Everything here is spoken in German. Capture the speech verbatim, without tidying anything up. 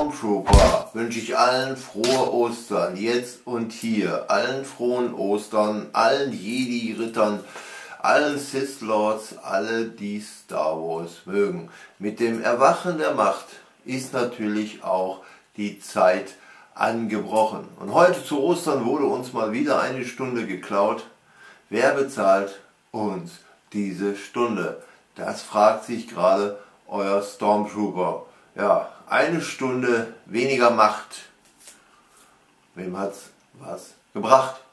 Stormtrooper wünsche ich allen frohe Ostern, jetzt und hier, allen frohen Ostern, allen Jedi-Rittern, allen Sith-Lords, alle, die Star Wars mögen. Mit dem Erwachen der Macht ist natürlich auch die Zeit angebrochen. Und heute zu Ostern wurde uns mal wieder eine Stunde geklaut. Wer bezahlt uns diese Stunde? Das fragt sich gerade euer Stormtrooper. Ja, eine Stunde weniger Macht. Wem hat's was gebracht?